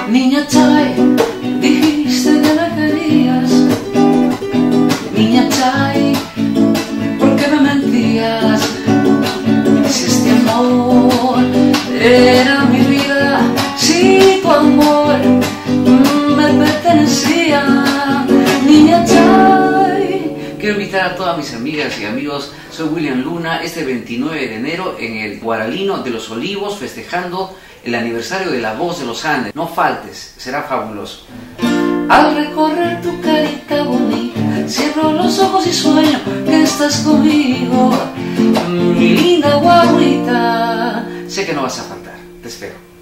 Niña Chay, dijiste que me querías. Niña Chay, ¿por qué me mentías? Si este amor era mi vida, si tu amor me pertenecía. Niña Chay. Quiero invitar a todas mis amigas y amigos. Soy William Luna, este 29 de enero en el Guaralino de los Olivos, festejando el aniversario de La Voz de los Andes. No faltes, será fabuloso. Al recorrer tu carita bonita, cierro los ojos y sueño que estás conmigo, mi linda guaguita. Sé que no vas a faltar, te espero.